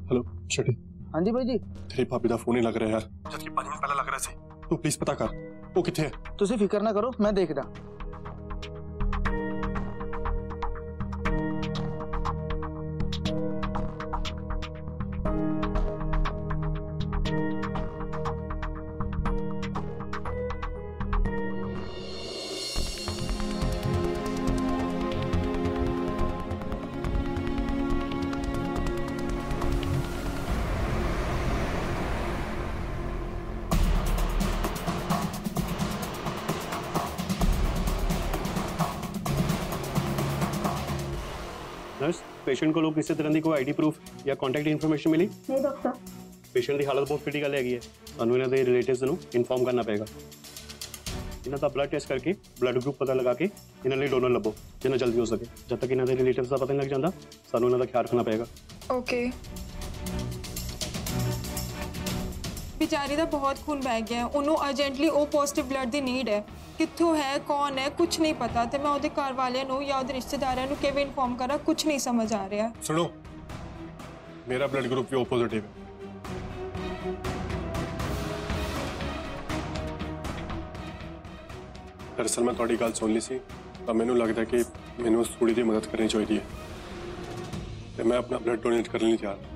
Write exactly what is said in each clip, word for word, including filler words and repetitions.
Hello छठी। हाँ जी भाई जी। तेरी भाभी दा फोन नहीं लग रहा यार, जबकि पांच मिनट पहले लग रहा सी। तू प्लीज पता कर वो किथे है। तुसी फिक्र ना करो, मैं देखदा। नर्स, पेशेंट को किसी तरह की कोई आईडी प्रूफ या कॉन्टैक्ट इन्फॉर्मेशन मिली? नहीं डॉक्टर। पेशेंट की हालत बहुत क्रिटिकल है, ਸਾਨੂੰ ਇਹਨਾਂ ਦੇ ਰਿਲੇਟਿਵਸ ਨੂੰ ਇਨਫੋਰਮ ਕਰਨਾ ਪਏਗਾ। ਇਹਨਾਂ ਦਾ ਬਲੱਡ ਟੈਸਟ ਕਰਕੇ ਬਲੱਡ ਗਰੁੱਪ ਪਤਾ ਲਗਾ ਕੇ ਇਹਨਾਂ ਲਈ ਡੋਨਰ ਲੱਭੋ ਜਿੰਨਾ ਜਲਦੀ ਹੋ ਸਕੇ। ਜਦ ਤੱਕ ਇਹਨਾਂ ਦੇ ਰਿਲੇਟਿਵਸ ਦਾ ਪਤਾ ਨਹੀਂ ਲੱਗ ਜਾਂਦਾ ਸਾਨੂੰ ਇਹਨਾਂ ਦਾ ਖਿਆਲ ਰੱਖਣਾ ਪਏਗਾ। ओके। बेचारी ਦਾ बहुत खून बह गया है, ਉਹਨੂੰ अर्जेंटली ओ पॉजिटिव ब्लड ਦੀ नीड है। ਕਿੱਥੋਂ है कौन है कुछ नहीं पता ਤੇ ਮੈਂ ਉਹਦੇ ਘਰ ਵਾਲਿਆਂ ਨੂੰ ਜਾਂ ਉਹਦੇ ਰਿਸ਼ਤੇਦਾਰਾਂ ਨੂੰ ਕਿਵੇਂ ਇਨਫੋਰਮ ਕਰਾਂ ਕੁਝ ਨਹੀਂ ਸਮਝ ਆ ਰਿਹਾ। सुनो, मेरा ब्लड ग्रुप भी ओ पॉजिटिव है। दरअसल मैं थोड़ी गल सुन ली सी, तो मैनू लगता है कि मैनू उस कुड़ी की मदद करनी चाहिए ते मैं अपना ब्लड डोनेट करने नहीं तैयार।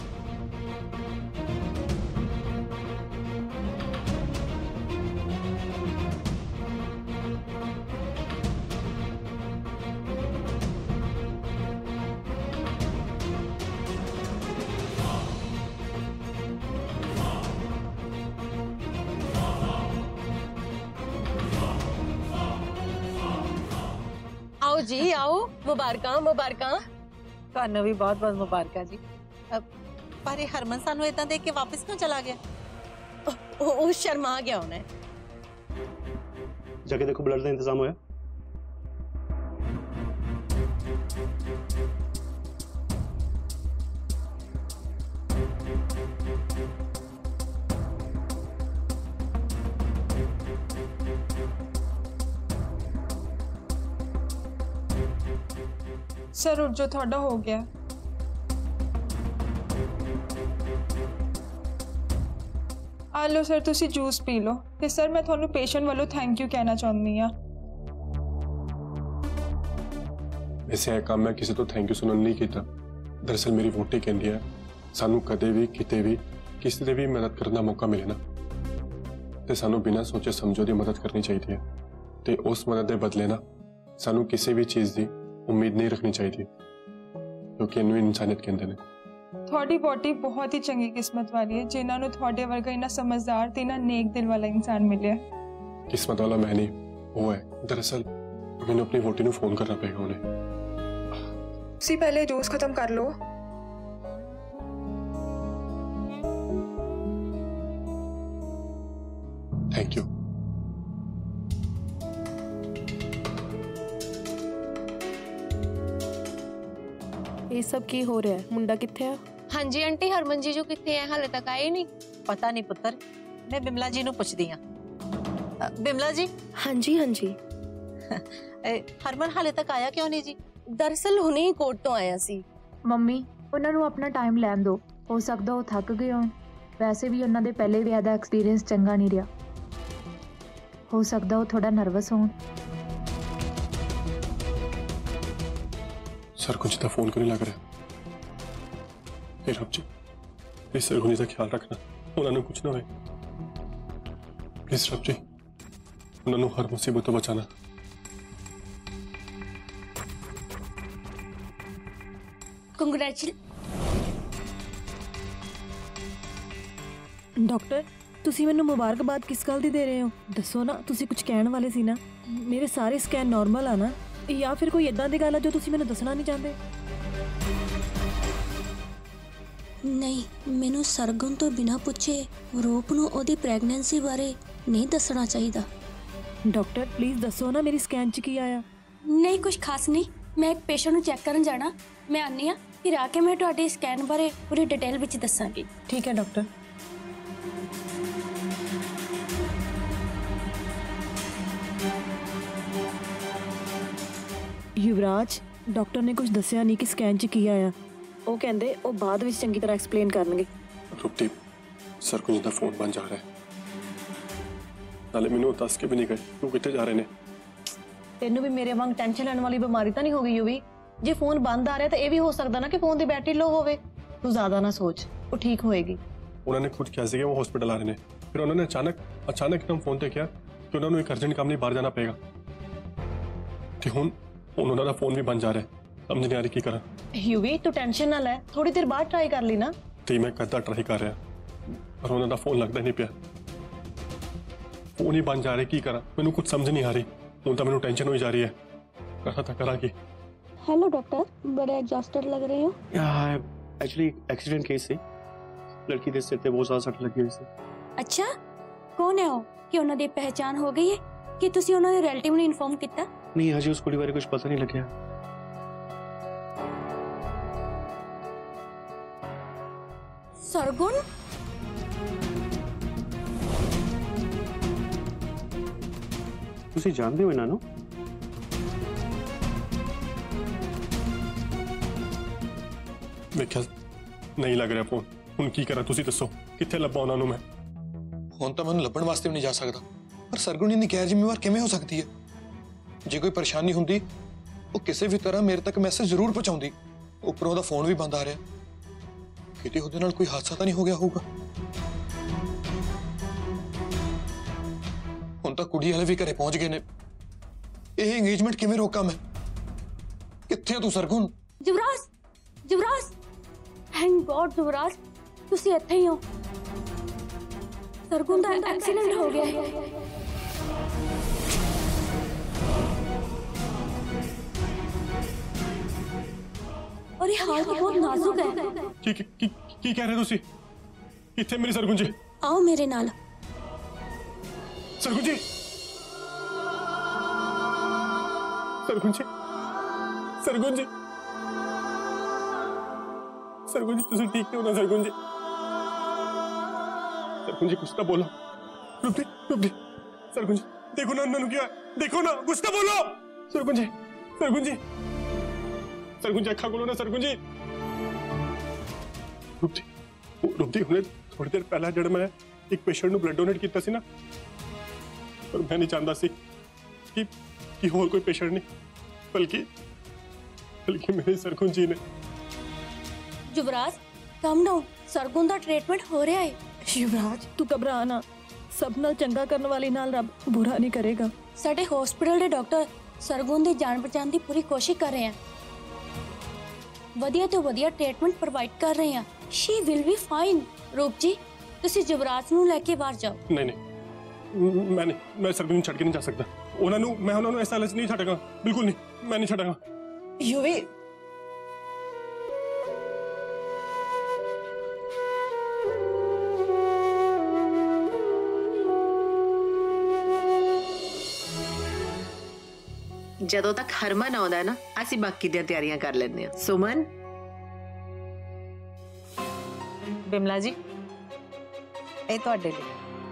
आओ जी आओ, मुबारकां मुबारकां। ਤੁਹਾਨੂੰ ਵੀ ਬਹੁਤ ਬਹੁਤ ਮੁਬਾਰਕਾਂ ਜੀ। ਪਰ ਇਹ ਹਰਮਨ ਸਾਨੂੰ ਇਦਾਂ ਦੇਖ ਕੇ ਵਾਪਸ ਕਿਉਂ ਚਲਾ ਗਿਆ? ਉਹ ਉਹ ਸ਼ਰਮਾ ਗਿਆ ਉਹਨੇ। जाके देखो ब्लड का इंतजाम होया। सर उठ जो थोड़ा हो गया। आ लो सर तुसी जूस पी लो ते सर मैं थानू पेशेंट वालों थैंक यू कहना चाहनी हाँ। वैसे है काम मैं किसी तो थैंक यू सुनन नहीं किया। दरअसल मेरी वोटी कहती है सानू कदे भी किते भी किसी दे भी मदद करने का मौका मिले ना ते सानू बिना सोचे समझो दी मदद करनी चाहिए ते उस मदद के बदले ना सानू किसी भी चीज़ की उम्मीद नहीं रखनी चाहिए क्योंकि इनू इंसानियत कहते हैं। थोड़ी बॉडी बहुत ही चंगी किस्मत वाली है जिन्हों ने थोड़े वर्गा इन्ना समझदार ते इन्ना नेक दिल वाला इंसान मिले। किस्मत वाला मैं नहीं, वो है। दरअसल मैंने अपनी वोटी को फोन करना पड़ेगा उन्हें। सी पहले जूस खत्म कर लो। Thank you. ये सब की हो रहा है? मुंडा किथे है? हाँ जी आंटी, हरमन जी जो किथे है हाले तक आए नहीं? पता नहीं पुत्र, मैं बिमला जी नु पुछदी हां। बिमला जी। हाँ जी हाँ जी। हरमन हाले तक आया क्यों नहीं जी? दरअसल हुणे ही कोर्ट तो आया सी। ਮੰਮੀ ਉਹਨਾਂ ਨੂੰ ਆਪਣਾ ਟਾਈਮ ਲੈਣ ਦਿਓ, ਹੋ ਸਕਦਾ ਉਹ ਥੱਕ ਗਏ ਹੋਣ। ਵੈਸੇ ਵੀ ਉਹਨਾਂ ਦੇ ਪਹਿਲੇ ਵਿਆਹ ਦਾ ਐਕਸਪੀਰੀਅੰਸ ਚੰਗਾ ਨਹੀਂ ਰਿਹਾ, ਹੋ ਸਕਦਾ ਉਹ ਥੋੜਾ ਨਰਵਸ ਹੋਣ। सरगुंज का फोन क्यों नहीं लग रहा? हे रब जी, प्लीज सरगुंज का ख्याल रखना, उन्होंने कुछ ना होए। प्लीज रब जी, उन्होंने हर मुसीबत तो बचाना। कंग्रेचुलेशन डॉक्टर, तुसी मैनू मुबारकबाद किस गल दी दे रहे हो? दसो ना, तुसी कुछ कहने वाले सी ना? मेरे सारे स्कैन नॉर्मल आ ना, या फिर कोई इदां दी गल है जो तुसी मैनू दसना नहीं चाहते? नहीं, मैनू सरगम तो बिना पूछे रूप नू ओदी प्रेगनेंसी बारे नहीं दसना चाहिए। डॉक्टर प्लीज दसो ना, मेरी स्कैन च की आया? नहीं कुछ खास नहीं, मैं एक पेशेंट नू चेक करन जाना, मैं आनी हाँ, फिर आके मैं तुहाडे स्कैन बारे पूरी डिटेल विच दसांगी। ठीक है डॉक्टर। युवराज, डॉक्टर ने कुछ दसिया नहीं कि स्कैन च की आया। ਉਹ ਕਹਿੰਦੇ ਉਹ ਬਾਅਦ ਵਿੱਚ ਚੰਗੀ ਤਰ੍ਹਾਂ ਐਕਸਪਲੇਨ ਕਰਨਗੇ। ਰੂਪਦੀਪ ਸਰਗੁਣ ਦਾ ਫੋਨ ਬੰਦ ਜਾ ਰਿਹਾ ਹੈ, ਨਾਲੇ ਮੈਨੂੰ ਦੱਸ ਕੇ ਵੀ ਨਹੀਂ ਗਏ ਤੂੰ ਕਿੱਥੇ ਜਾ ਰਹੇ ਨੇ। ਤੈਨੂੰ ਵੀ ਮੇਰੇ ਵਾਂਗ ਟੈਨਸ਼ਨ ਲੈਣ ਵਾਲੀ ਬਿਮਾਰੀ ਤਾਂ ਨਹੀਂ ਹੋ ਗਈ ਯੂਵੀ? ਜੇ ਫੋਨ ਬੰਦ ਆ ਰਿਹਾ ਤਾਂ ਇਹ ਵੀ ਹੋ ਸਕਦਾ ਨਾ ਕਿ ਫੋਨ ਦੀ ਬੈਟਰੀ ਲੋ ਹੋਵੇ। ਤੂੰ ਜ਼ਿਆਦਾ ਨਾ ਸੋਚ, ਉਹ ਠੀਕ ਹੋਏਗੀ। ਉਹਨਾਂ ਨੇ ਖੁਦ ਕਿਹਾ ਸੀ ਕਿ ਉਹ ਹਸਪੀਟਲ ਆ ਰਹੇ ਨੇ, ਫਿਰ ਉਹਨਾਂ ਨੇ ਅਚਾਨਕ ਅਚਾਨਕ ਇੱਕਦਮ ਫੋਨ ਤੇ ਕਿਹਾ ਕਿ ਉਹਨਾਂ ਨੂੰ ਇੱਕ ਅਰਜੈਂਟ ਕੰਮ ਲਈ ਬਾਹਰ ਜਾਣਾ ਪਏਗਾ ਤੇ ਹੁਣ ਹੁਣ ਉਹਨਾਂ ਦਾ ਫੋਨ ਵੀ ਬੰਦ ਜਾ ਰਿਹਾ ਹੈ। ਸਮਝ ਨਹੀਂ ਆ ਰਹੀ ਕੀ ਕਰਾਂ। ਯੂਵੀ ਤੂੰ ਟੈਨਸ਼ਨ ਨਾ ਲੈ, ਥੋੜੀ ਦੇਰ ਬਾਅਦ ਟਰਾਈ ਕਰ ਲਈ ਨਾ। ਤੇ ਮੈਂ ਕਦਾ ਟਰਾਈ ਕਰ ਰਿਹਾ ਪਰ ਉਹਨਾਂ ਦਾ ਫੋਨ ਲੱਗਦਾ ਨਹੀਂ ਪਿਆ, ਫੋਨ ਹੀ ਬੰਦ ਜਾ ਰਿਹਾ। ਕੀ ਕਰਾਂ ਮੈਨੂੰ ਕੁਝ ਸਮਝ ਨਹੀਂ ਆ ਰਹੀ। ਹੁਣ ਤਾਂ ਮੈਨੂੰ ਟੈਨਸ਼ਨ ਹੋਈ ਜਾ ਰਹੀ ਹੈ, ਕਰਾਂ ਤਾਂ ਕਰਾਂ ਕੀ। हेलो डॉक्टर, बड़े एग्जॉस्टेड लग रहे हो। एक्चुअली एक्सीडेंट केस से लड़की ਦੇ ਸਿਰ ਤੇ ਬਹੁਤ ਜ਼ਿਆਦਾ ਸੱਟ ਲੱਗੀ ਹੋਈ ਸੀ। ਅੱਛਾ, ਕੌਣ ਹੈ ਉਹ? ਕਿ ਉਹਨਾਂ ਦੀ ਪਹਿਚਾਨ ਹੋ ਗਈ ਹੈ ਕਿ ਤੁਸੀਂ ਉਹਨਾਂ ਦੇ ਰਿਲੇਟਿਵ ਨੂੰ ਇਨਫੋਰਮ ਕੀਤਾ? ਨਹੀਂ ਹਜੇ ਉਸ ਕੁੜੀ ਬਾਰੇ ਕੁਝ ਪਤਾ ਨਹੀਂ ਲੱਗਿਆ। ਸਰਗੁਣ, ਤੁਸੀਂ ਜਾਣਦੇ ਹੋ ਇਹਨਾਂ ਨੂੰ? ਵੇਖਿਆ ਨਹੀਂ ਲੱਗ ਰਿਹਾ ਫੋਨ। ਹੁਣ ਕੀ ਕਰਾਂ ਤੁਸੀਂ ਦੱਸੋ, ਕਿੱਥੇ ਲੱਭਾਂ ਉਹਨਾਂ ਨੂੰ ਮੈਂ? ਹੁਣ ਤਾਂ ਮੈਨੂੰ ਲੱਭਣ ਵਾਸਤੇ ਵੀ ਨਹੀਂ ਜਾ ਸਕਦਾ, ਪਰ ਸਰਗੁਣ ਇੰਨੀ ਗੈਰ ਜ਼ਿੰਮੇਵਾਰ ਕਿਵੇਂ ਹੋ ਸਕਦੀ ਹੈ? ਜੇ ਕੋਈ ਪਰੇਸ਼ਾਨੀ ਹੁੰਦੀ ਉਹ ਕਿਸੇ ਵੀ ਤਰ੍ਹਾਂ ਮੇਰੇ ਤੱਕ ਮੈਸੇਜ ਜ਼ਰੂਰ ਪਹੁੰਚਾਉਂਦੀ। ਉੱਪਰੋਂ ਉਹਦਾ ਫੋਨ ਵੀ ਬੰਦ ਆ ਰਿਹਾ, ਕਿਤੇ ਉਹਦੇ ਨਾਲ ਕੋਈ ਹਾਦਸਾ ਤਾਂ ਨਹੀਂ ਹੋ ਗਿਆ ਹੋਊਗਾ। ਹੁਣ ਤਾਂ ਕੁੜੀ ਵਾਲੇ ਵੀ ਘਰੇ ਪਹੁੰਚ ਗਏ ਨੇ, ਇਹ ਇੰਗੇਜਮੈਂਟ ਕਿਵੇਂ ਰੋਕਾਂ ਮੈਂ? ਕਿੱਥੇ ਆ ਤੂੰ ਸਰਗੁਣ? ਯੁਵਰਾਜ, ਯੁਵਰਾਜ, ਥੈਂਕ ਗॉड ਯੁਵਰਾਜ, ਤੁਸੀਂ ਇੱਥੇ ਹੀ ਹੋ। ਸਰਗੁਣ ਦਾ ਐਕਸੀਡੈਂਟ ਹੋ ਗਿਆ ਹੈ। और ये हाल तो बहुत नाजुक है। ਕੀ ਕੀ ਕੀ ਕੀ ਕਹਿ ਰਹੇ ਤੁਸੀਂ? ਕਿੱਥੇ ਮੇਰੀ ਸਰਗੁਣ ਜੀ? आओ मेरे नाल। ਸਰਗੁਣ ਜੀ, ਸਰਗੁਣ ਜੀ, ਸਰਗੁਣ ਜੀ, ਸਰਗੁਣ ਜੀ ਤੁਸੀਂ ਠੀਕ ਹੋ ਨਾ? ਸਰਗੁਣ ਜੀ, ਸਰਗੁਣ ਜੀ ਕੁਛ ਤਾਂ ਬੋलो। रुक रुक सरगुन जी, देखो ना उन्होंने क्या, देखो ना कुछ तो बोलो। सरगुन जी, सरगुन जी, सरगुन जी अखा खोलो ना सरगुन जी। रुक जी, रुक जी, हमने थोड़ी देर पहला जब मैं एक पेशेंट ਨੂੰ ਬਲੱਡ ਡੋਨੇਟ ਕੀਤਾ ਸੀ ਨਾ, ਪਰ ਮੈਂ ਨਹੀਂ ਚਾਹੁੰਦਾ ਸੀ ਕਿ ਕਿ ਹੋਰ ਕੋਈ ਪੇਸ਼ੈਂਟ ਨਹੀਂ, ਬਲਕਿ ਬਲਕਿ ਮੇਰੇ ਸਰਗੁਣ ਜੀ ਨੇ। युवराज कम डाउन, सरगुन ਦਾ ट्रीटमेंट हो रहा है। युवराज तू घबरा ना, सब नाल चंगा करने वाली नाल रब बुरा नहीं करेगा। साडे हॉस्पिटल ਦੇ ਡਾਕਟਰ ਸਰਗੁਨ ਦੀ ਜਾਨ ਬਚਾਉਣ ਦੀ ਪੂਰੀ ਕੋਸ਼ਿਸ਼ ਕਰ ਰਹੇ ਹਨ। ਵਧੀਆ ਤੋਂ ਵਧੀਆ ਟ੍ਰੀਟਮੈਂਟ ਪ੍ਰੋਵਾਈਡ ਕਰ ਰਹੇ ਹਾਂ। She will be fine. Roop ji, ਤੁਸੀਂ ਯੁਵਰਾਜ ਨੂੰ ਲੈ ਕੇ ਬਾਹਰ ਜਾਓ। ਨਹੀਂ ਨਹੀਂ, ਮੈਂ ਨਹੀਂ, ਮੈਂ ਸਰਗੁਨ ਨੂੰ ਛੱਡ ਕੇ ਨਹੀਂ ਜਾ ਸਕਦਾ। ਉਹਨਾਂ ਨੂੰ ਮੈਂ ਉਹਨਾਂ ਨੂੰ ਐਸਾ ਹਾਲਤ ਨਹੀਂ ਛੱਡਾਂਗਾ, ਬਿਲਕੁਲ ਨਹੀਂ, ਮੈਂ ਨਹੀਂ ਛੱਡਾਂਗਾ। युवी ਜਦੋਂ ਤੱਕ ਹਰਮਨ ਆਉਂਦਾ ਨਾ, ਅਸੀਂ ਬਾਕੀ ਦੀਆਂ ਤਿਆਰੀਆਂ ਕਰ ਲੈਂਦੇ ਹਾਂ। ਸੁਮਨ, ਬਿਮਲਾ ਜੀ, ਇਹ ਤੁਹਾਡੇ ਲਈ।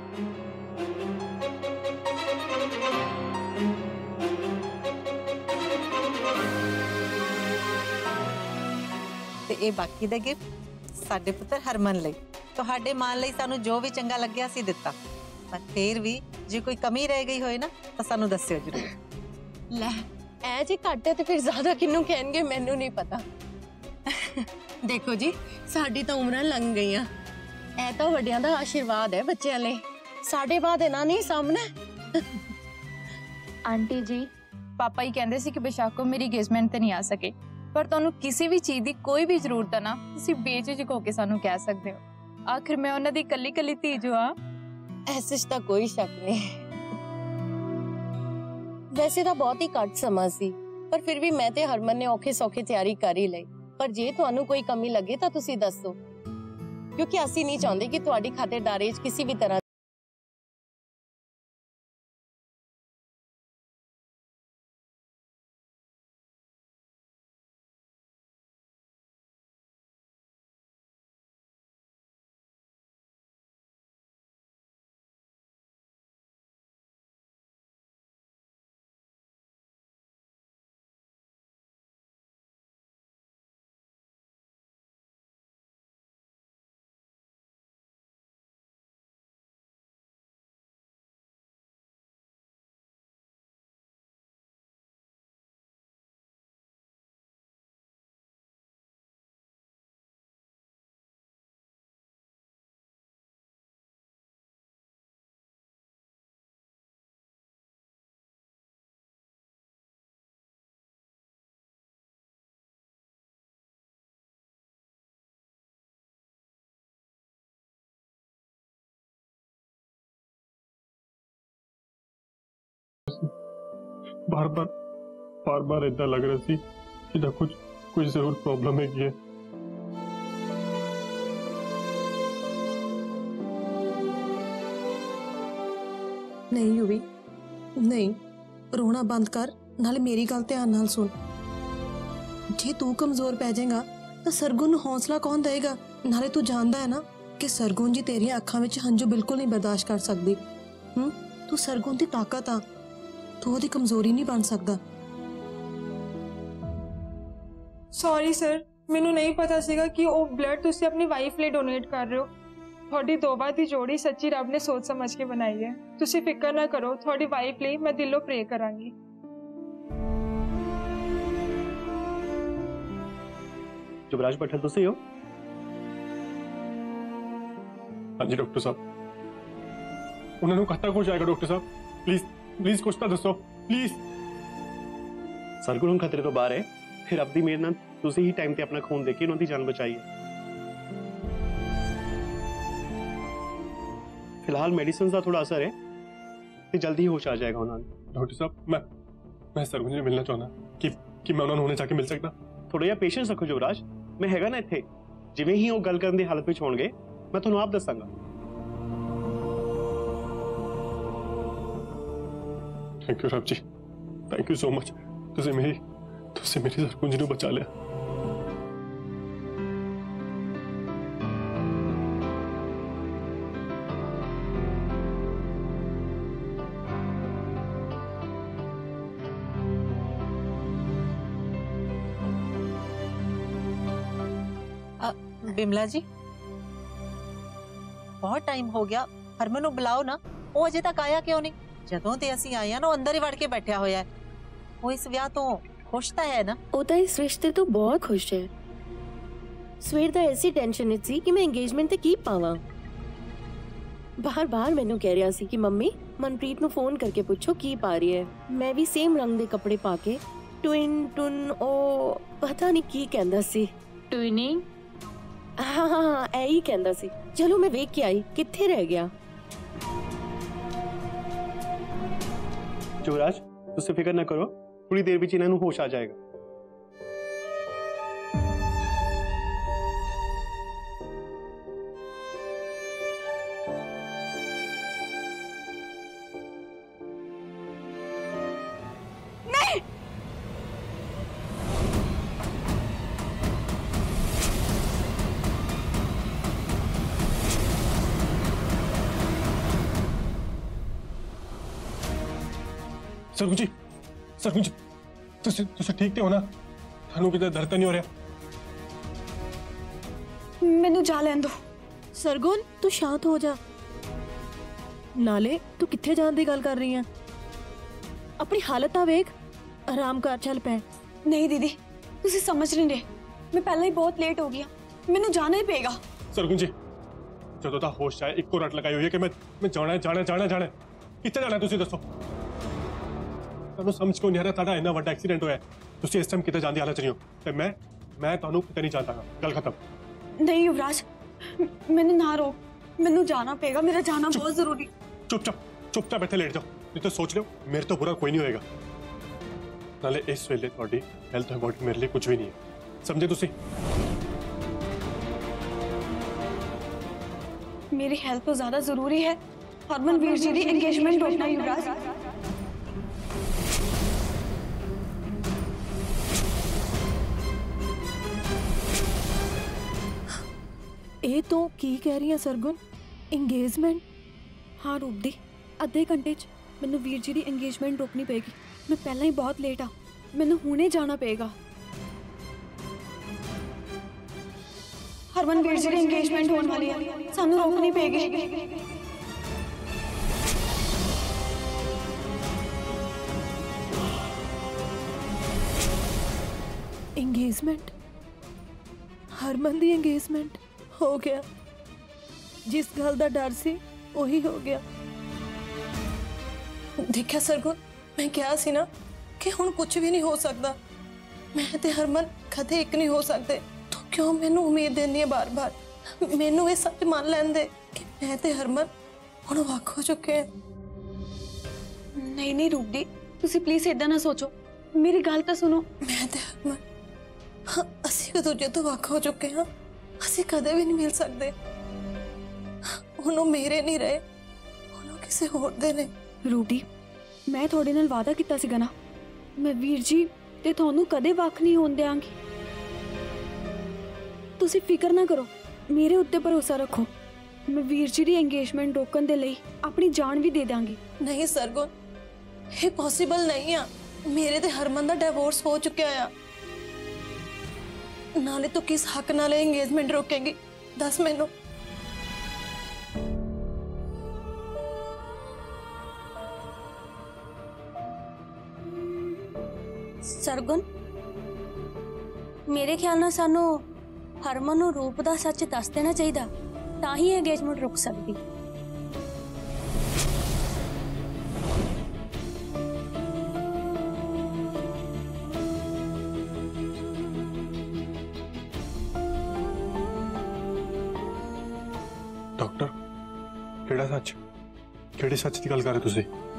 ਤੇ ਇਹ ਬਾਕੀ ਦਾ ਗਿਫਟ ਸਾਡੇ ਪੁੱਤਰ ਹਰਮਨ ਲਈ। ਤੁਹਾਡੇ ਮਾਂ ਲਈ ਸਾਨੂੰ ਜੋ ਵੀ ਚੰਗਾ ਲੱਗਿਆ ਸੀ ਦਿੱਤਾ, ਪਰ ਫੇਰ ਵੀ ਜੇ ਕੋਈ ਕਮੀ ਰਹਿ ਗਈ ਹੋਏ ਨਾ ਤਾਂ ਸਾਨੂੰ ਦੱਸਿਓ ਜ਼ਰੂਰ। ਲੈ ਐ ਜੇ ਘੱਟ ਹੈ ਤੇ ਫਿਰ ਜ਼ਿਆਦਾ ਕਿਹਨੂੰ ਕਹਿਣਗੇ, ਮੈਨੂੰ ਨਹੀਂ ਪਤਾ। ਦੇਖੋ ਜੀ, ਸਾਡੀ ਤਾਂ ਉਮਰਾਂ ਲੰਘ ਗਈਆਂ, ਐ ਤਾਂ ਵੱਡਿਆਂ ਦਾ ਆਸ਼ੀਰਵਾਦ ਹੈ ਬੱਚਿਆਂ ਲਈ, ਸਾਡੇ ਬਾਅਦ ਇਹਨਾਂ ਨਹੀਂ ਸਾਹਮਣੇ। ਆਂਟੀ ਜੀ, ਪਾਪਾ ਹੀ ਕਹਿੰਦੇ ਸੀ ਕਿ ਬੇਸ਼ੱਕ ਉਹ ਮੇਰੀ ਇੰਗੇਜਮੈਂਟ ਤੇ ਨਹੀਂ ਆ ਸਕੇ, ਪਰ ਤੁਹਾਨੂੰ ਕਿਸੇ ਵੀ ਚੀਜ਼ ਦੀ ਕੋਈ ਵੀ ਜ਼ਰੂਰਤ ਹੈ ਨਾ, ਤੁਸੀਂ ਬੇਝਿਜਕ ਹੋ ਕੇ ਸਾਨੂੰ ਕਹਿ ਸਕਦੇ ਹੋ। ਆਖਿਰ ਮੈਂ ਉਹਨਾਂ ਦੀ ਇਕੱਲੀ ਇਕੱਲੀ ਧੀ ਜੋ ਆ। ਐਸੇ 'ਚ ਤਾਂ ਕੋਈ ਸ਼ੱਕ ਨਹੀਂ। ਵੈਸੇ ਤਾਂ ਬਹੁਤ ਹੀ ਘੱਟ ਸਮਾਂ ਸੀ, ਪਰ ਫਿਰ ਵੀ ਮੈਂ ਤੇ ਹਰਮਨ ਨੇ ਔਖੇ ਸੌਖੇ ਤਿਆਰੀ ਕਰ ਹੀ ਲਈ। ਪਰ ਜੇ ਤੁਹਾਨੂੰ ਕੋਈ ਕਮੀ ਲੱਗੇ ਤਾਂ ਤੁਸੀਂ ਦੱਸੋ, ਕਿਉਂਕਿ ਅਸੀਂ ਨਹੀਂ ਚਾਹੁੰਦੇ ਕਿ ਤੁਹਾਡੀ ਖਾਤਰਦਾਰੀ 'ਚ ਕਿਸੇ ਵੀ ਤਰ੍ਹਾਂ सी बार बार बार बार इदा लग रहा सी कि ना कुछ कुछ जरूर प्रॉब्लम है। नहीं युवी नहीं, रोना बंद कर, नाले मेरी गल ध्यान नाल सुन। जे तू कमजोर पै जाएगा तो सरगुन नूं हौसला कौन देगा? नाले तू जानदा है ना कि सरगुन जी तेरियां अखां विच हंझू बिल्कुल नहीं बर्दाश्त कर सकदी। हूं तू सरगुन दी ताकत आ, तू ओहदी कमजोरी नहीं बन सकदा। सॉरी सर, मैनू नहीं पता सीगा कि वो ब्लड तुसी अपनी वाइफ लिए डोनेट कर रहे हो। थोड़ी दोबारा दी जोड़ी सच्ची रब ने सोच समझ के बनाई है। तुसी फिक्र ना करो, थोड़ी वाइफ लिए मैं दिलों प्रे करांगी। युवराज भट्टल तुसी हो? हाँ जी डॉक्टर साहब, उन्होंने कहता कुछ आएगा डॉक्टर साहब, प्लीज प्लीज कुछ तो दसो प्लीज। सरगुन हम खतरे तो बाहर है, फिर अब दी मेरे नाल तुसी ही टाइम ते अपना खून देके उन्होंने जान बचाई है। फिलहाल मेडिसिन का थोड़ा असर है, तो जल्दी ही होश आ जाएगा उन्होंने। डॉक्टर साहब मैं मैं सरगुन जी मिलना चाहना कि कि मैं उन्होंने होने जाके मिल सकता। थोड़ा जिहा पेशेंस रखो युवराज, मैं हैगा ना इत्थे, जिवें ही वो गल करन दी हालत विच होणगे मैं तुहानूं आप दसांगा। Thank you Rab ji, thank you so much. तुसीं मेरी तुसीं मेरी सरगुन जी नूं बचा लिया। बिमला जी बहुत टाइम हो गया, हरमन ਨੂੰ ਬੁਲਾਓ ਨਾ, ਉਹ ਅਜੇ ਤੱਕ ਆਇਆ ਕਿਉਂ ਨਹੀਂ? ਜਦੋਂ ਤੇ ਅਸੀਂ ਆਏ ਆ ਨਾ, ਉਹ ਅੰਦਰ ਹੀ ਵੜ ਕੇ ਬੈਠਿਆ ਹੋਇਆ ਹੈ। ਉਹ ਇਸ ਵਿਆਹ ਤੋਂ ਖੁਸ਼ ਤਾਂ ਹੈ ਨਾ? ਉਹ ਤਾਂ ਇਸ ਰਿਸ਼ਤੇ ਤੋਂ ਬਹੁਤ ਖੁਸ਼ ਹੈ। ਸਵੇਰ ਦਾ ਐਸੀ ਟੈਨਸ਼ਨ ਵਿੱਚ ਸੀ ਕਿ ਮੈਂ ਇੰਗੇਜਮੈਂਟ ਤੇ ਕੀ ਪਾਵਾਂ। ਬਾਹਰ ਬਾਹਰ ਮੈਨੂੰ ਕਹਿ ਰਿਹਾ ਸੀ ਕਿ ਮੰਮੀ ਮਨਪ੍ਰੀਤ ਨੂੰ ਫੋਨ ਕਰਕੇ ਪੁੱਛੋ ਕੀ ਪਾ ਰਹੀ ਹੈ। ਮੈਂ ਵੀ ਸੇਮ ਰੰਗ ਦੇ ਕੱਪੜੇ ਪਾ ਕੇ ਟਵਿਨ ਟੁਨ ਉਹ ਪਤਾ ਨਹੀਂ ਕੀ ਕਹਿੰਦਾ ਸੀ। ਟਵਿਨਿੰਗ? हाँ हाँ हाँ यही कहता सी। चलो मैं वेख के आई, कित्थे रह गया? युवराज तुसी फिक्र ना करो, थोड़ी देर विच इन्हां नूं होश आ जाएगा। सरगुन जी, सरगुन जी, तुसी तुसी ठीक ते हो ना? थानू किते दर्द नहीं हो रहा? मैनू जा लैन दो। सरगुन तू शांत हो जा। नाले तू कित्थे जान दी गल कर रही है? अपनी हालत आ वेख, आराम कर, चल पै। नहीं दीदी, तुसी समझ नहीं रहे, मैं पहले ही बहुत लेट हो गया, मैनू जाना ही पेगा। सरगुन जी जदों दा होश आए इक्को रट लगाई हुई है कि मैं मैं जाना जाना जाना जाना कित्थे जाना तुसी दसो। ਤੁਹਾਨੂੰ ਸਮਝ ਕੋ ਨਹੀਂ ਆ ਰਿਹਾ, ਤੁਹਾਡਾ ਇੰਨਾ ਵੱਡਾ ਐਕਸੀਡੈਂਟ ਹੋਇਆ, ਤੁਸੀਂ ਇਸ ਟਾਈਮ ਕਿਤੇ ਜਾਣ ਦੀ ਹਾਲਤ ਨਹੀਂ ਹੋ ਤੇ ਮੈਂ ਮੈਂ ਤੁਹਾਨੂੰ ਕਿਤੇ ਨਹੀਂ ਜਾਣਦਾਗਾ। ਗੱਲ ਖਤਮ। नहीं युवराज, मैंने ना रोक, मैनू जाना पेगा, मेरा जाना बहुत जरूरी। चुपचाप चुपचाप ਇੱਥੇ ਲੇਟ ਜਾਓ, ਨਹੀਂ ਤਾਂ ਸੋਚ ਲਿਓ ਮੇਰੇ ਤੋਂ ਬੁਰਾ ਕੋਈ ਨਹੀਂ ਹੋਏਗਾ। ਨਾਲੇ ਇਸ ਵੇਲੇ ਤੁਹਾਡੀ ਹੈਲਥ ਇੰਪੋਰਟੈਂਟ ਮੇਰੇ ਲਈ ਕੁਝ ਵੀ ਨਹੀਂ ਹੈ, ਸਮਝੇ ਤੁਸੀਂ? मेरी हेल्थ तो ज्यादा जरूरी है। हरमन वीर जी की एंगेजमेंट रोकना युवराज। ਇਹ तो की कह रही है सरगुन? इंगेजमेंट? हाँ रूप दी, अद्धे घंटे च मैनू वीर जी की एंगेजमेंट रोकनी पेगी। मैं पहला ही बहुत लेट हाँ, मैनू हुणे जाना पेगा। हरमन वीर जी की एंगेजमेंट होने वाली है, सानू रोकनी पेगी। इंगेजमेंट? हरमन दी एंगेजमेंट हो गया। जिस गल दा डर सी वही हो गया। देखा सरगुन, मैं क्या सी ना कि हुण कुछ भी नहीं हो सकता। मैं ते हरमन कदे एक नहीं हो सकते। तो क्यों मैनू उम्मीद देनी है बार बार? मैनू ये सच मान लैन दे कि मैं ते हरमन हुण वख हो चुके हैं। ਨਹੀਂ ਨਹੀਂ ਰੂਪ ਦੀ ਤੁਸੀਂ ਪਲੀਜ਼ ਇਦਾਂ ਨਾ ਸੋਚੋ ਮੇਰੀ ਗੱਲ ਤਾਂ ਸੁਣੋ। ਮੈਂ ਤੇ ਹਰਮਨ ਹਾਂ ਅਸੀਂ ਇੱਕ ਦੂਜੇ ਤੋਂ ਵੱਖ ਹੋ ਚੁੱਕੇ ਹਾਂ ਅਸੀਂ ਕਦੇ ਵੀ ਨਹੀਂ ਮਿਲ ਸਕਦੇ ਉਹਨੂੰ ਮੇਰੇ ਨਹੀਂ ਰਹੇ ਉਹਨੂੰ ਕਿਸੇ ਹੋਰ ਦੇ ਨੇ। ਰੂਪ ਦੀ ਮੈਂ ਤੁਹਾਡੇ ਨਾਲ ਵਾਅਦਾ ਕੀਤਾ ਸੀਗਾ ਨਾ ਮੈਂ ਵੀਰ ਜੀ ਤੇ ਤੁਹਾਨੂੰ ਕਦੇ ਵੱਖ ਨਹੀਂ ਹੋਣ ਦਿਆਂਗੀ। ਤੁਸੀਂ ਫਿਕਰ ਨਾ ਕਰੋ ਮੇਰੇ ਉੱਤੇ ਭਰੋਸਾ ਰੱਖੋ ਮੈਂ ਵੀਰ ਜੀ ਦੀ ਐਂਗੇਜਮੈਂਟ ਰੋਕਣ ਦੇ ਲਈ ਆਪਣੀ ਜਾਨ ਵੀ ਦੇ ਦਾਂਗੀ। ਨਹੀਂ ਸਰਗੁਣ ਇਹ ਪੋਸੀਬਲ ਨਹੀਂ ਆ ਮੇਰੇ ਤੇ ਹਰਮਨ ਦਾ ਡਿਵੋਰਸ ਹੋ ਚੁੱਕਿਆ ਆ ਨਾਲੇ ਤੂੰ ਕਿਸ ਹੱਕ ਨਾਲ ਐਂਗੇਜਮੈਂਟ ਰੋਕੇਂਗੀ ਦੱਸ ਮੈਨੂੰ। ਸਰਗੁਣ ਮੇਰੇ ਖਿਆਲ ਨਾਲ ਸਾਨੂੰ ਹਰਮਨ ਨੂੰ ਰੂਪ ਦਾ ਸੱਚ ਦੱਸ ਦੇਣਾ ਚਾਹੀਦਾ ਤਾਂ ਹੀ ਐਂਗੇਜਮੈਂਟ ਰੁਕ ਸਕਦੀ। ਡਾਕਟਰ ਕਿਹੜਾ ਸੱਚ ਕਿਹੜੇ ਸੱਚ ਦੀ ਗੱਲ ਕਰ ਰਹੇ ਤੁਸੀਂ?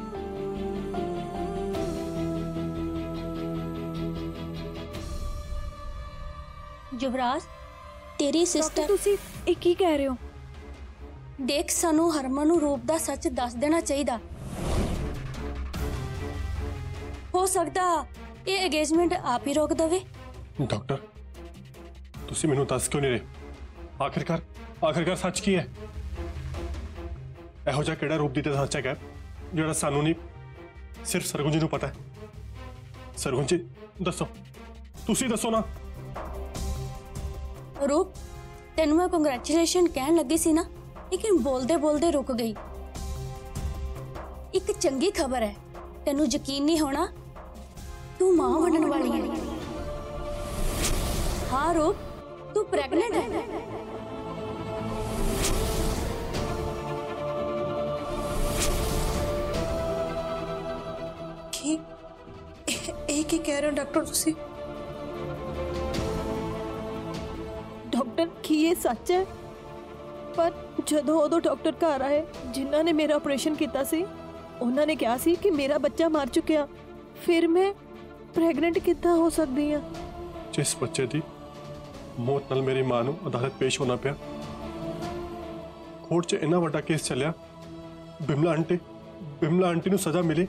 युवराज तेरी सिस्टर ਤੁਸੀਂ ਇਹ ਕੀ ਕਹਿ ਰਹੇ ਹੋ? देख सानू हरमन नू रूप दा सच दस देना चाहिदा हो सकदा ये एंगेजमेंट आप ही रोक देवे। ਡਾਕਟਰ ਤੁਸੀਂ ਮੈਨੂੰ ਦੱਸ ਕਿਉਂ ਨਹੀਂ ਰਹੇ? ਆਖਿਰਕਾਰ ਆਖਿਰਕਾਰ ਸੱਚ ਕੀ ਹੈ? ਇਹੋ ਜਿਹਾ ਕਿਹੜਾ ਰੂਪ ਦੀ ਤੇ ਸੱਚ ਹੈਗਾ ਜਿਹੜਾ ਸਾਨੂੰ ਨਹੀਂ ਸਿਰਫ ਸਰਗੁਣ ਜੀ ਨੂੰ ਪਤਾ ਹੈ? ਸਰਗੁਣ ਜੀ ਦੱਸੋ ਤੁਸੀਂ ਦੱਸੋ ਨਾ। रूप तेन मैं कंग्रेचुलेशन कहन लगी सी ना लेकिन बोलते बोलते रुक गई। एक चंगी खबर है तेनू यकीन नहीं होना तू मां बनने वाली है। हाँ रूप तू प्रेग्नेंट है। की एक ही कह रहे हो डॉक्टर तुसी? डॉक्टर की ये सच है पर ਜਦੋਂ ਉਦੋਂ ਡਾਕਟਰ ਘਰ ਆਏ ਜਿਨ੍ਹਾਂ ਨੇ ਮੇਰਾ ਆਪਰੇਸ਼ਨ ਕੀਤਾ ਸੀ ਉਹਨਾਂ ਨੇ ਕਿਹਾ ਸੀ ਕਿ ਮੇਰਾ ਬੱਚਾ ਮਰ ਚੁੱਕਿਆ ਫਿਰ ਮੈਂ ਪ੍ਰੈਗਨੈਂਟ ਕਿੱਦਾਂ ਹੋ ਸਕਦੀ ਹਾਂ? ਜਿਸ ਬੱਚੇ ਦੀ ਮੌਤ ਨਾਲ ਮੇਰੀ ਮਾਂ ਨੂੰ ਅਦਾਲਤ ਪੇਸ਼ ਹੋਣਾ ਪਿਆ ਕੋਰਟ 'ਚ ਇੰਨਾ ਵੱਡਾ ਕੇਸ ਚੱਲਿਆ ਬਿਮਲਾ ਆਂਟੀ ਬਿਮਲਾ ਆਂਟੀ ਨੂੰ ਸਜ਼ਾ ਮਿਲੀ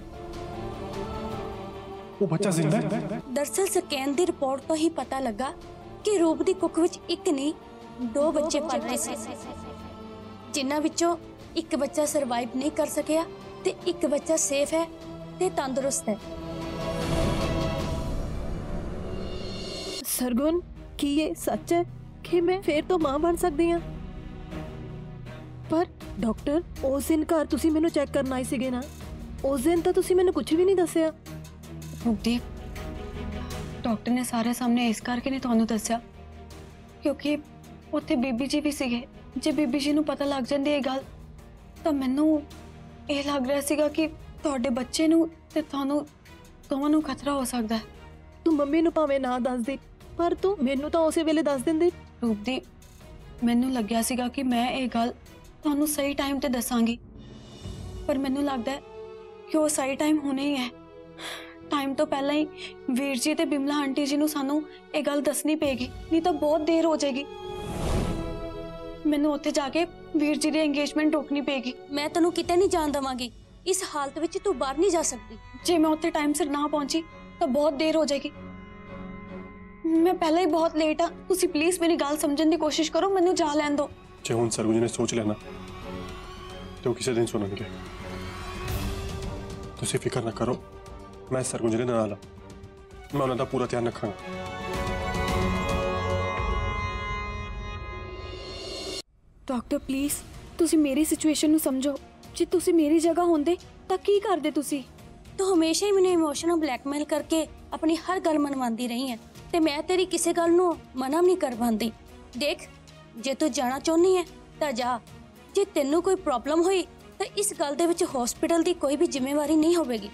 ਉਹ ਬੱਚਾ ਜ਼ਿੰਦਾ ਹੈ। ਦਰਅਸਲ ਸਕੈਨ ਦੀ ਰਿਪੋਰਟ ਤੋਂ ਹੀ ਪਤਾ ਲੱਗਾ ਕਿ ਰੂਪ ਦੀ ਕੁੱਖ ਵਿੱਚ ਇੱਕ ਨਹੀਂ ਦੋ ਬੱਚੇ ਪਲ ਰਹੇ ਸੀ ਜਿਨ੍ਹਾਂ ਵਿੱਚੋਂ ਇੱਕ ਬੱਚਾ ਸਰਵਾਈਵ ਨਹੀਂ ਕਰ ਸਕਿਆ ਤੇ ਇੱਕ ਬੱਚਾ ਸੇਫ ਹੈ ਤੇ ਤੰਦਰੁਸਤ ਹੈ। ਸਰਗੁਣ ਕੀ ਇਹ ਸੱਚ ਹੈ ਕਿ ਮੈਂ ਫੇਰ ਤੋਂ ਮਾਂ ਬਣ ਸਕਦੀ ਹਾਂ? ਪਰ ਡਾਕਟਰ ਉਸ ਦਿਨ ਘਰ ਤੁਸੀਂ ਮੈਨੂੰ ਚੈੱਕ ਕਰਨ ਆਏ ਸੀਗੇ ਨਾ ਉਸ ਦਿਨ ਤਾਂ ਤੁਸੀਂ ਮੈਨੂੰ ਕੁਝ ਵੀ ਨਹੀਂ ਦੱਸਿਆ। ਰੂਪਦੀਪ ਡਾਕਟਰ ਨੇ ਸਾਰੇ ਸਾਹਮਣੇ ਇਸ ਕਰਕੇ ਨਹੀਂ ਤੁਹਾਨੂੰ ਦੱਸਿਆ ਕਿਉਂਕਿ ਉੱਥੇ ਬੀਬੀ ਜੀ ਵੀ ਸੀਗੇ ਜੇ ਬੀਬੀ ਜੀ ਨੂੰ ਪਤਾ ਲੱਗ ਜਾਂਦੀ ਇਹ ਗੱਲ ਤਾਂ ਮੈਨੂੰ ਇਹ ਲੱਗ ਰਿਹਾ ਸੀਗਾ ਕਿ ਤੁਹਾਡੇ ਬੱਚੇ ਨੂੰ ਤੇ ਤੁਹਾਨੂੰ ਦੋਵਾਂ ਨੂੰ ਖਤਰਾ ਹੋ ਸਕਦਾ ਹੈ। ਤੂੰ ਮੰਮੀ ਨੂੰ ਭਾਵੇਂ ਨਾ ਦੱਸਦੀ ਪਰ ਤੂੰ ਮੈਨੂੰ ਤਾਂ ਉਸੇ ਵੇਲੇ ਦੱਸ ਦਿੰਦੀ। ਰੂਪਦੀਪ ਮੈਨੂੰ ਲੱਗਿਆ ਸੀਗਾ ਕਿ ਮੈਂ ਇਹ ਗੱਲ ਤੁਹਾਨੂੰ ਸਹੀ ਟਾਈਮ ਤੇ ਦੱਸਾਂਗੀ ਪਰ ਮੈਨੂੰ ਲੱਗਦਾ ਹੈ ਕਿ ਉਹ ਸਹੀ ਟਾਈਮ ਹੋਣਾ ਹੀ ਹੈ। ਟਾਈਮ ਤੋਂ ਪਹਿਲਾਂ ਹੀ ਵੀਰ ਜੀ ਤੇ ਬਿਮਲਾ ਆਂਟੀ ਜੀ ਨੂੰ ਸਾਨੂੰ ਇਹ ਗੱਲ ਦੱਸਣੀ ਪਏਗੀ ਨਹੀਂ ਤਾਂ ਬਹੁਤ ਦੇਰ ਹੋ ਜਾਏਗੀ। ਮੈਨੂੰ ਉੱਥੇ ਜਾ ਕੇ ਵੀਰ ਜੀ ਦੀ ਐਂਗੇਜਮੈਂਟ ਰੋਕਣੀ ਪਏਗੀ। ਮੈਂ ਤੈਨੂੰ ਕਿਤੇ ਨਹੀਂ ਜਾਣ ਦਵਾਂਗੀ ਇਸ ਹਾਲਤ ਵਿੱਚ ਤੂੰ ਬਾਹਰ ਨਹੀਂ ਜਾ ਸਕਦੀ। ਜੇ ਮੈਂ ਉੱਥੇ ਟਾਈਮ ਸਿਰ ਨਾ ਪਹੁੰਚੀ ਤਾਂ ਬਹੁਤ ਦੇਰ ਹੋ ਜਾਏਗੀ। ਮੈਂ ਪਹਿਲਾਂ ਹੀ ਬਹੁਤ ਲੇਟ ਆ ਤੁਸੀਂ ਪਲੀਜ਼ ਮੇਰੀ ਗੱਲ ਸਮਝਣ ਦੀ ਕੋਸ਼ਿਸ਼ ਕਰੋ ਮੈਨੂੰ ਜਾ ਲੈਣ ਦਿਓ। ਜੇ ਹੁਣ ਸਰਗੁਣ ਜੀ ਨੇ ਸੋਚ ਲੈਣਾ ਤੇ ਉਹ ਕਿਸੇ ਦਿਨ ਸੁਣਨਗੇ। ਤੁਸੀਂ ਫਿਕਰ ਨਾ ਕਰੋ मैं सरगुण जी नाल मैं उन्होंने पूरा ध्यान रखा। डॉक्टर प्लीज तुसी मेरी सिचुएशन ਨੂੰ ਸਮਝੋ ਜੇ ਤੁਸੀਂ ਮੇਰੀ ਜਗ੍ਹਾ ਹੁੰਦੇ ਤਾਂ ਕੀ ਕਰਦੇ ਤੁਸੀਂ? ਤੂੰ ਹਮੇਸ਼ਾ ਹੀ ਮੈਨੂੰ ਇਮੋਸ਼ਨਲ ਬਲੈਕਮੇਲ ਕਰਕੇ ਆਪਣੀ ਹਰ ਗੱਲ ਮਨਵਾਉਂਦੀ ਰਹੀ ਹੈ ਤੇ ਮੈਂ ਤੇਰੀ ਕਿਸੇ ਗੱਲ ਨੂੰ ਮਨਾ ਨਹੀਂ ਕਰ ਪਾਉਂਦੀ। ਦੇਖ ਜੇ ਤੂੰ ਜਾਣਾ ਚਾਹੁੰਦੀ ਹੈ ਤਾਂ ਜਾ ਜੇ ਤੈਨੂੰ ਕੋਈ ਪ੍ਰੋਬਲਮ ਹੋਈ ਤਾਂ ਇਸ ਗੱਲ ਦੇ ਵਿੱਚ ਹਸਪੀਟਲ ਦੀ ਕੋਈ ਵੀ ਜ਼ਿੰਮੇਵਾਰੀ ਨਹੀਂ ਹੋਵੇਗੀ।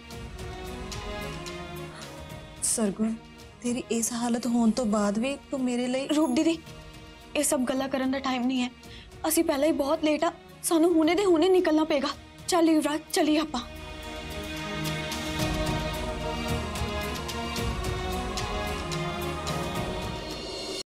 ਸਰਗੁਣ तेरी इस हालत होने तो बाद भी तू मेरे लिए रूप दीदी ये सब गल्ला करन दा टाइम नहीं है असी पहले ही बहुत लेट आ सानू हुणे दे हुणे निकलना पेगा। चल युवराज चलिए आपां।